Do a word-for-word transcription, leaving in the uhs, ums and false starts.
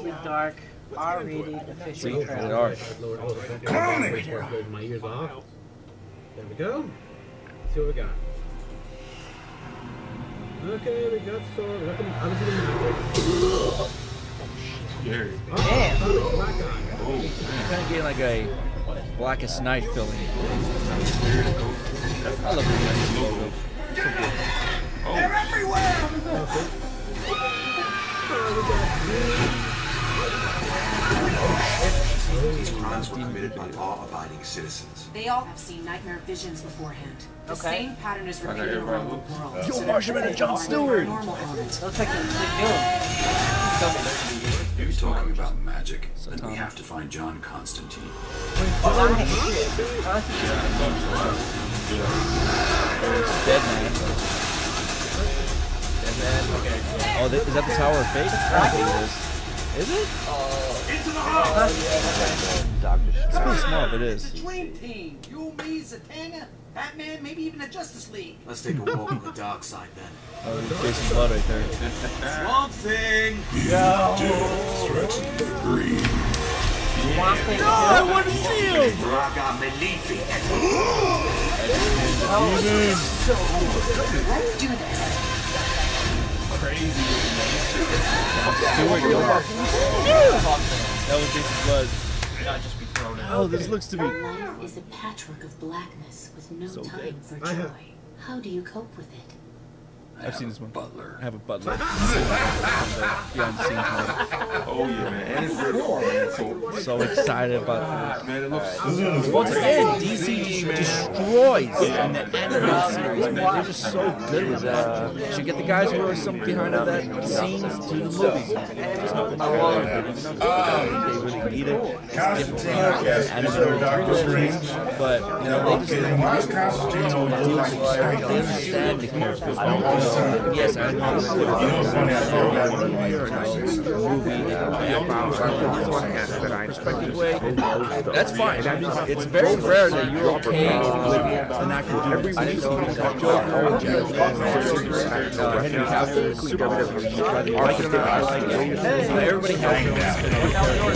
Seriously dark, R-rated, official Rated R. Come on, here. My ears off. There we go. Let's see what we got. Okay, we got Sora. We got the, obviously the magic. Scary. Oh, Damn. oh, black eye. Oh, You're kind of getting like a Blackest Night feeling. I love the logo. They're everywhere! These crimes were committed by law-abiding citizens. They all have seen nightmare visions beforehand. The Okay. same pattern is repeated around the world. Yo, Marshman and Jon Stewart! Looks like a good film. You're talking about magic, So then we Tom. have to find John Constantine. Dead Man. And then, okay. Oh, th is that the Tower of Fate? I think it is. Is it? It's pretty small if it is. It's a dream team. You, me, Zatanna, Batman, maybe even the Justice League. Let's take a walk on the dark side then. Oh, there's Jason Blood right there. Swamp Thing. Swamp Thing. No, I want to see him! Raga Malefic. Let's do this. Stewart, yo. That was Jason Blood. Not just be thrown out. Oh, this looks to be. Life is a patchwork of blackness with no So time good. for I joy. have- How do you cope with it? I've seen this one. Butler. I have a butler. Behind the scenes mode. oh yeah, man. And it's red R, man. So, So excited about man, it looks. this. Once again, D C just destroys in the animated series, man. They're just so good with that. You should get the guys who are some behind of that scenes to the movies. Just not the Marvel. Even though they really need it. It's a different thing. Animated Doctor Strange. But, you know, they just they understand the characters. Yes, I know. Perspective way. That's fine. It's very rare that you're okay with an actor doing every Joker, uh, Henry Cavill, Superman. I like it or not, I like it. Everybody has their own spin.